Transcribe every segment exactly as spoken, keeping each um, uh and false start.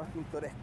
más pintoresco.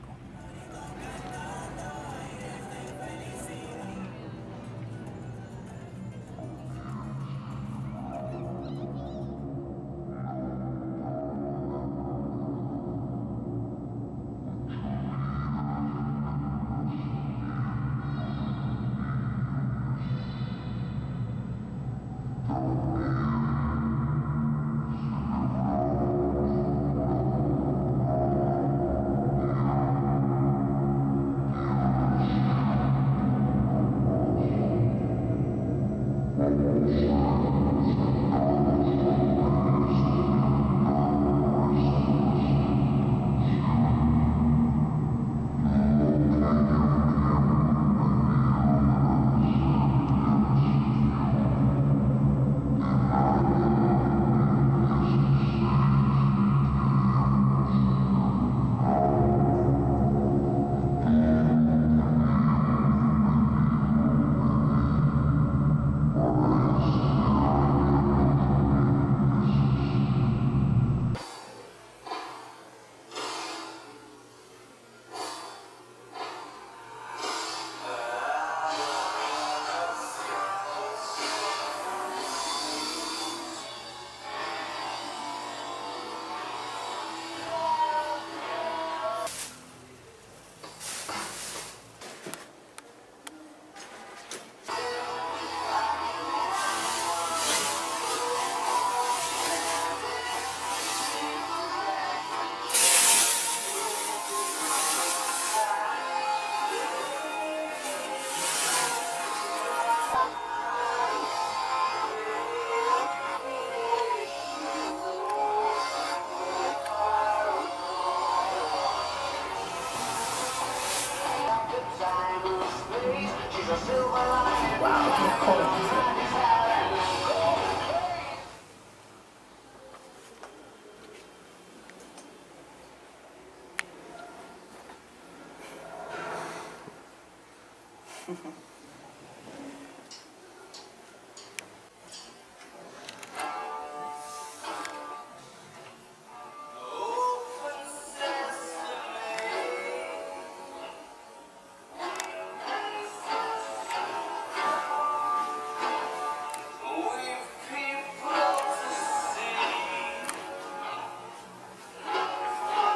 Wow, qué joven.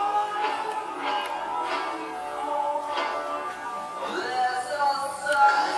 Let's all start.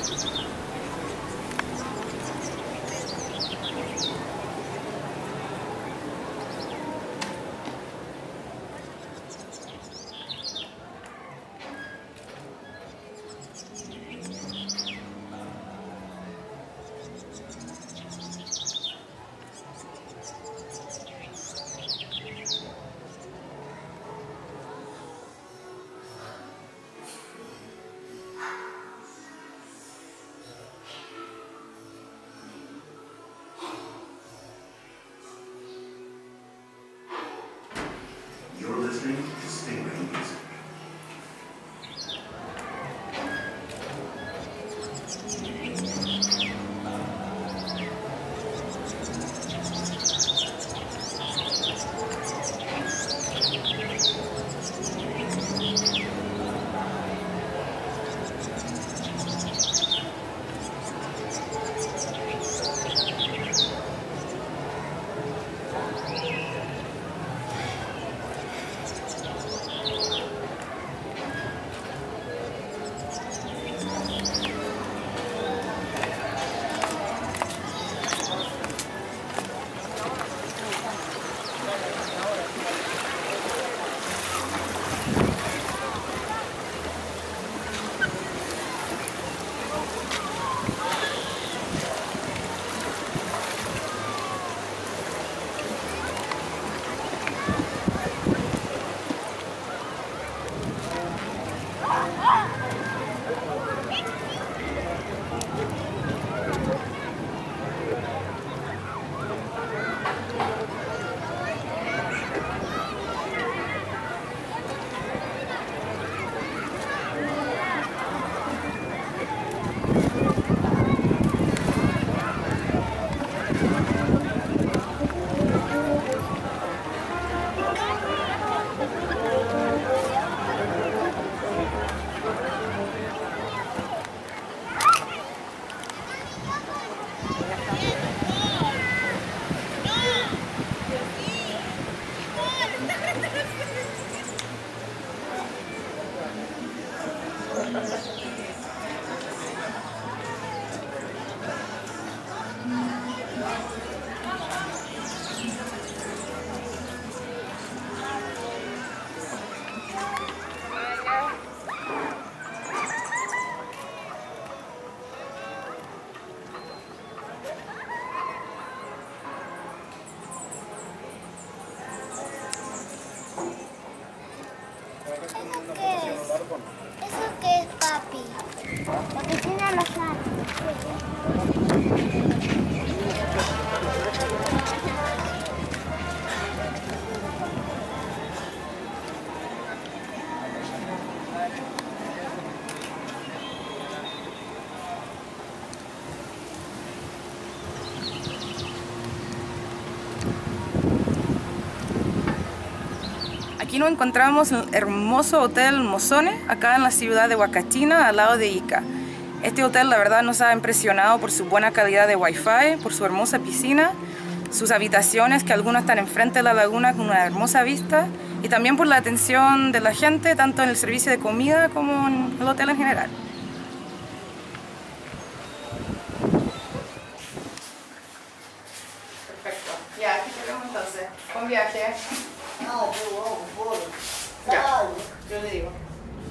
Listening to Stingray Music. ¿Eso qué es, papi? La piscina de la sala. Aquí nos encontramos en el hermoso Hotel Mozone, acá en la ciudad de Huacachina, al lado de Ica. Este hotel, la verdad, nos ha impresionado por su buena calidad de wifi, por su hermosa piscina, sus habitaciones, que algunas están enfrente de la laguna con una hermosa vista, y también por la atención de la gente, tanto en el servicio de comida como en el hotel en general. Perfecto. Ya, aquí te vemos entonces. Buen viaje. No, pero vamos, por Ya, yo le digo.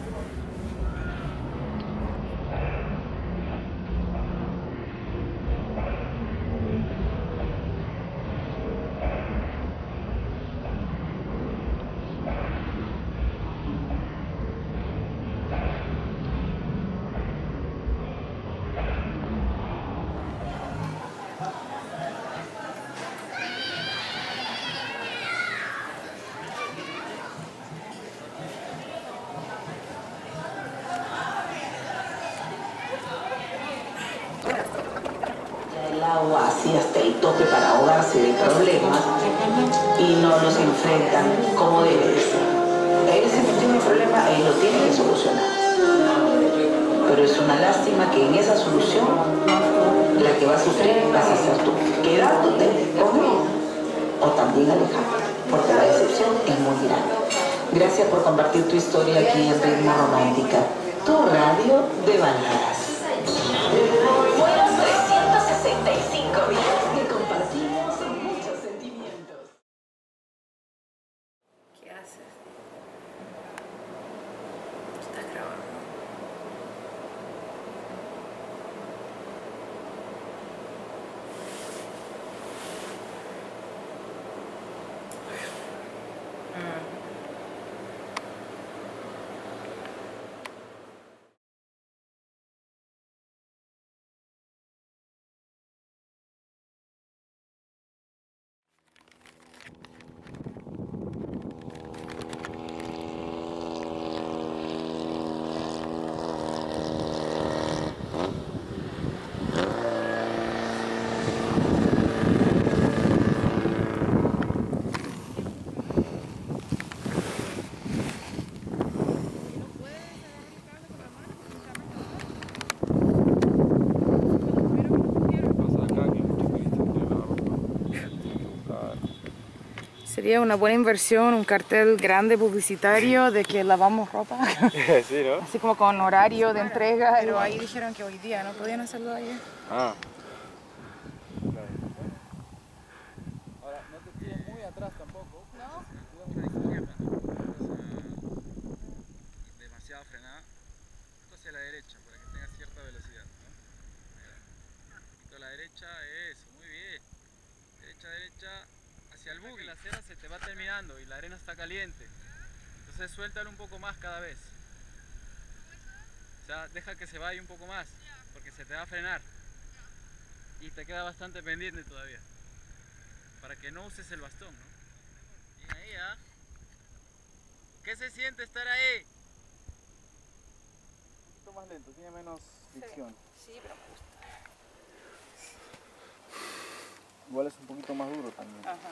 El agua así hasta el tope para ahogarse de problemas y no los enfrentan como debe de ser. Él si no tiene problema, él lo tiene que solucionar. Pero es una lástima que en esa solución la que va a sufrir vas a ser tú, quedándote con él o también alejándote, porque la decepción es muy grande. Gracias por compartir tu historia aquí en Ritmo Romántica, tu radio de baladas. Sería una buena inversión, un cartel grande publicitario de que lavamos ropa. Sí, ¿no? Así como con horario de entrega. Pero ahí dijeron que hoy día no podían hacerlo ayer. Ah. Claro. Ahora, no te tires muy atrás tampoco. No. Cuidado a la izquierda, ¿no? Demasiado frenada. Hacia la derecha para que tenga cierta velocidad, ¿no? Y a la derecha, eso, muy bien. Derecha, derecha, hacia el buggy. La acera se te va terminando y la arena está caliente. Entonces suéltalo un poco más cada vez. O sea, deja que se vaya un poco más, porque se te va a frenar. Y te queda bastante pendiente todavía. Para que no uses el bastón, ¿no? Bien ahí, ¿ah? ¿eh? ¿Qué se siente estar ahí? Un poquito más lento, tiene menos fricción. Sí, sí, pero me gusta. Igual es un poquito más duro también. Ajá.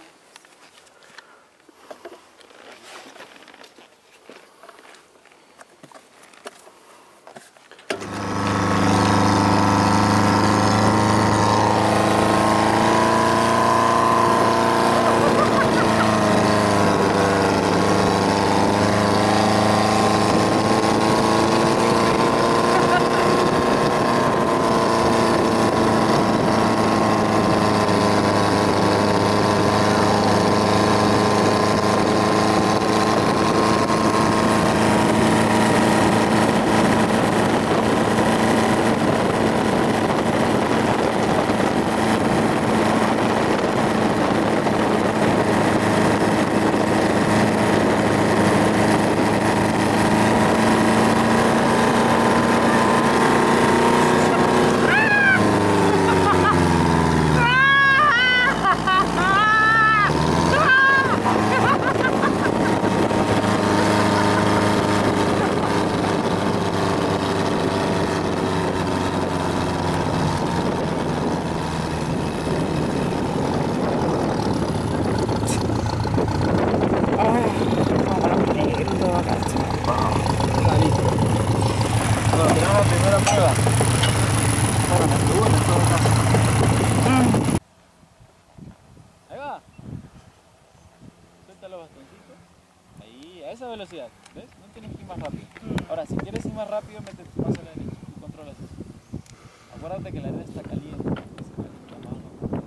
Ahí va. Suelta los bastoncitos. Ahí, a esa velocidad. ¿Ves? No tienes que ir más rápido. Ahora, si quieres ir más rápido, mete tu paso a la derecha y controlas eso. Acuérdate que la arena está caliente. Se calienta más, ¿no?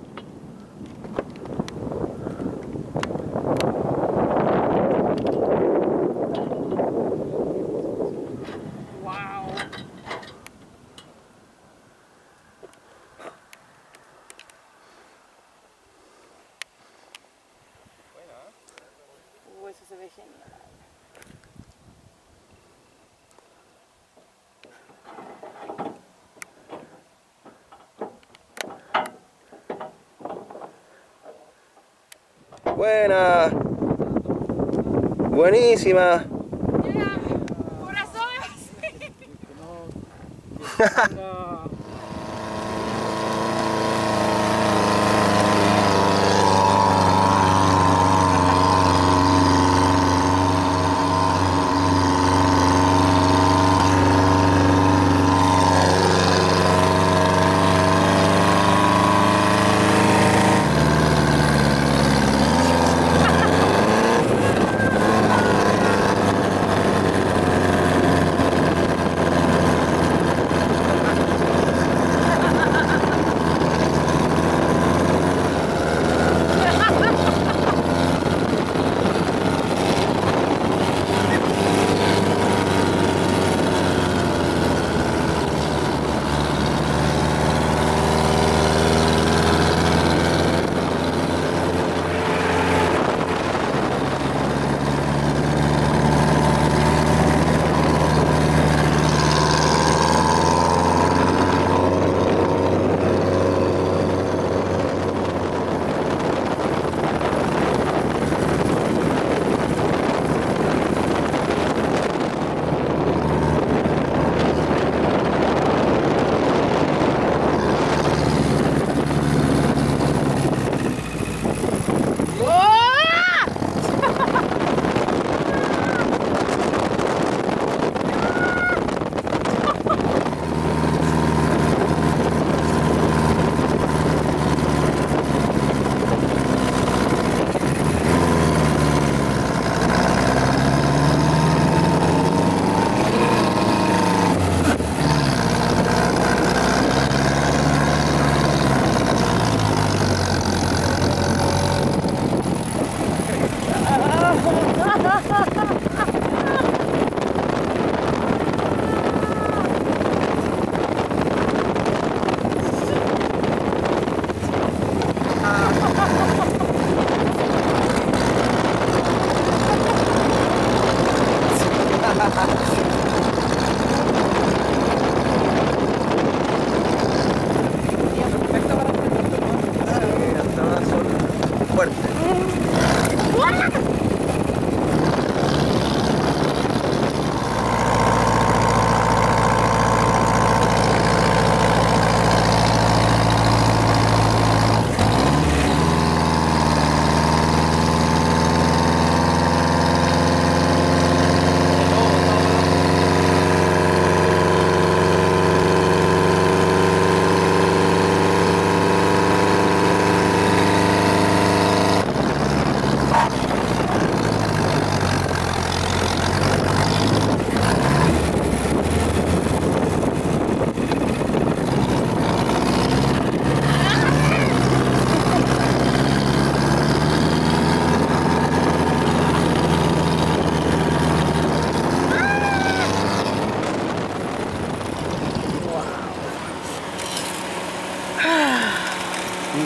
Uh, eso se ve genial. Buena. Buenísima.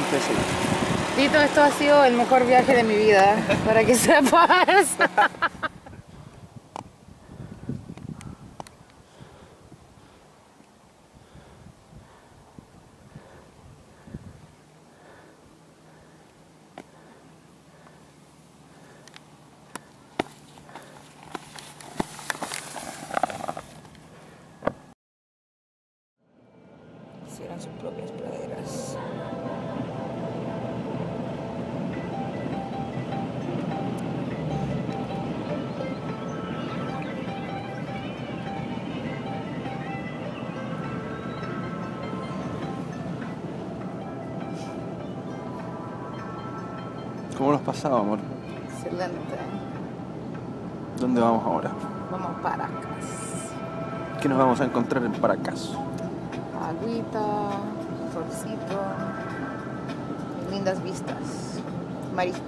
impresionante. Tito, esto ha sido el mejor viaje de mi vida, para que sepas. Hicieron sus propias praderas. ¿Cómo nos pasaba, amor? Excelente. ¿Dónde vamos ahora? Vamos a Paracas. ¿Qué nos vamos a encontrar en Paracas? Agüita, solcito, lindas vistas, mariscos.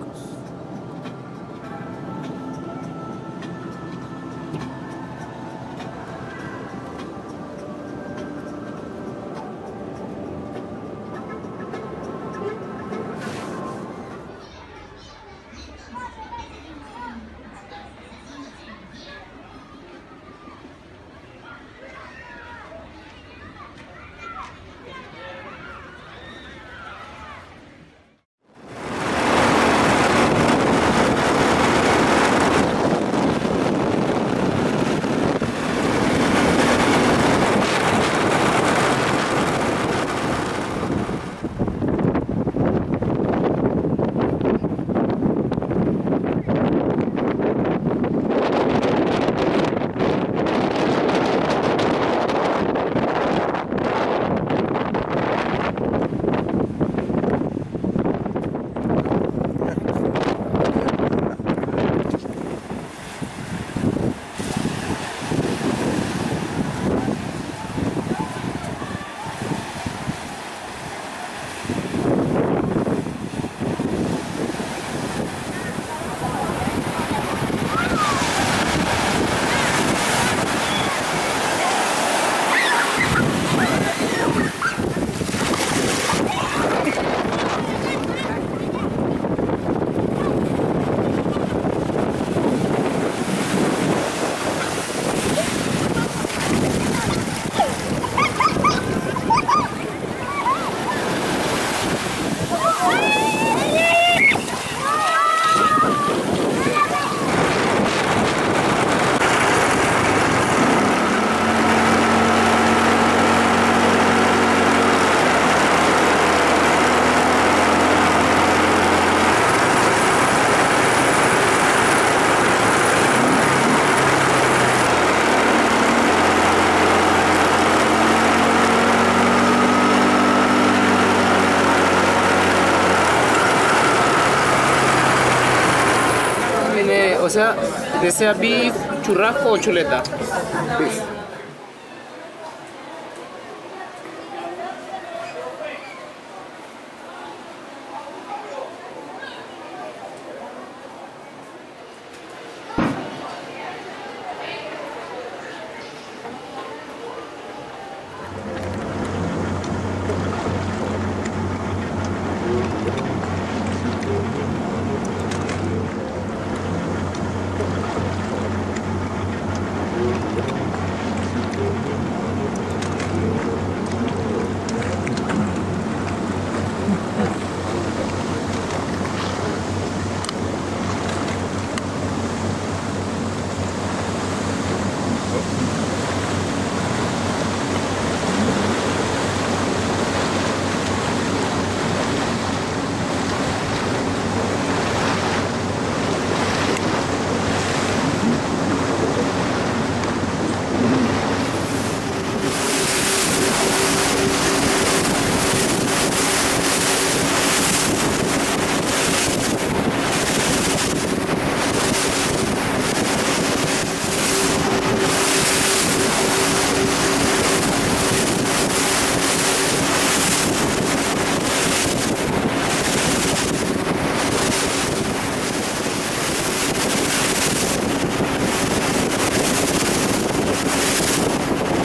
O sea, ¿desea beef, churrasco o chuleta? Beef.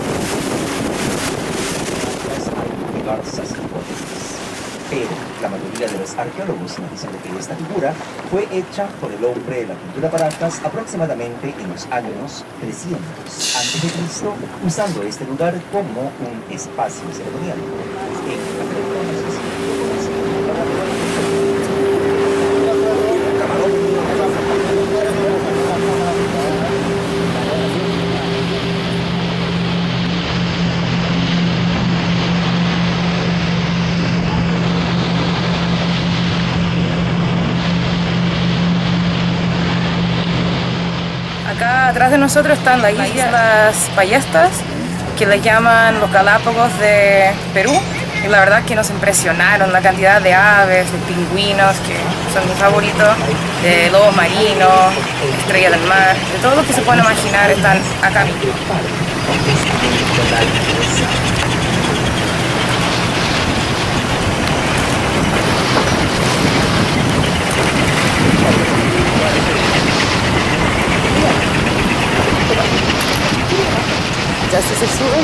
Pero la mayoría los arqueólogos dicen que esta figura fue hecha por el hombre de la cultura Paracas aproximadamente en los años trescientos antes de Cristo, usando este lugar como un espacio ceremonial. Acá atrás de nosotros están las islas Ballestas, que les llaman los Galápagos de Perú. Y la verdad es que nos impresionaron la cantidad de aves, de pingüinos, que son mis favoritos, de lobos marinos, estrellas del mar, de todo lo que se pueden imaginar están acá mismo. Ya se, se suben.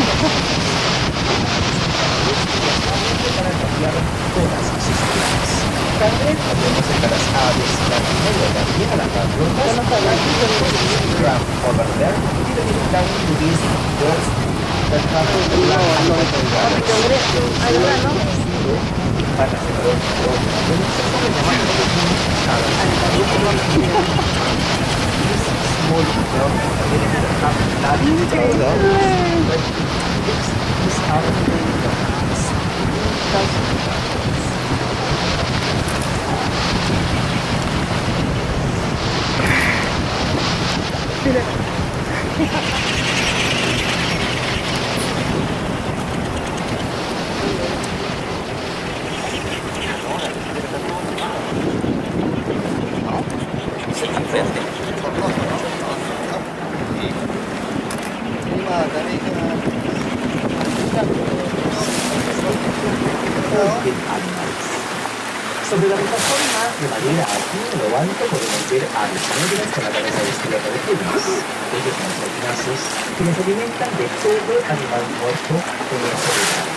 Sobre la plataforma de madera aquí en lo alto podemos ver aves negras con la cabeza descubierta de plumas. Ellos son tenaces que nos alimentan de todo animal muerto en este lugar.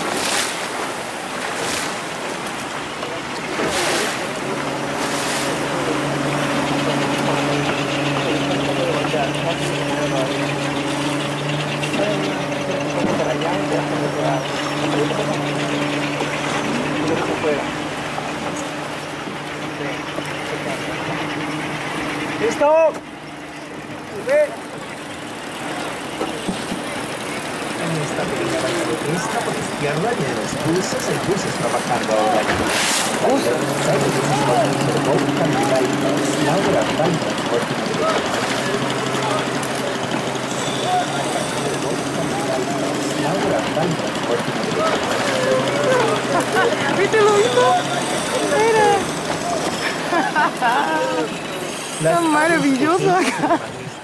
¡Listo! En esta pequeña bahía de pesca por la izquierda tiene los buses, el bus está trabajando ahora en ¿Viste lo mismo? Mira. Tan maravilloso acá.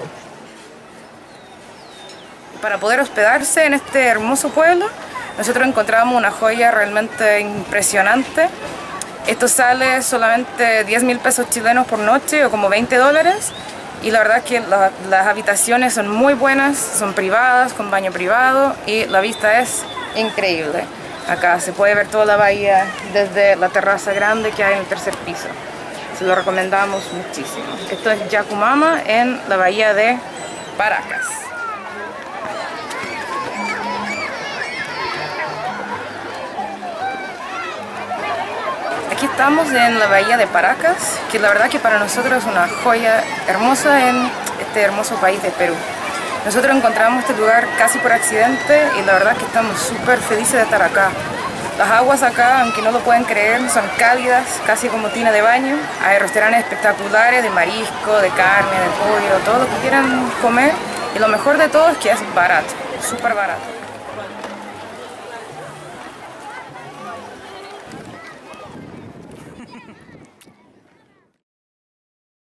Para poder hospedarse en este hermoso pueblo, nosotros encontramos una joya realmente impresionante. Esto sale solamente diez mil pesos chilenos por noche o como veinte dólares. Y la verdad es que la, las habitaciones son muy buenas, son privadas, con baño privado y la vista es increíble. Acá se puede ver toda la bahía desde la terraza grande que hay en el tercer piso. Se lo recomendamos muchísimo. Esto es Yacumama en la bahía de Paracas. Aquí estamos en la bahía de Paracas, que la verdad que para nosotros es una joya hermosa en este hermoso país de Perú. Nosotros encontramos este lugar casi por accidente y la verdad que estamos súper felices de estar acá. Las aguas acá, aunque no lo pueden creer, son cálidas, casi como tina de baño. Hay restaurantes espectaculares de marisco, de carne, de pollo, todo lo que quieran comer. Y lo mejor de todo es que es barato, súper barato.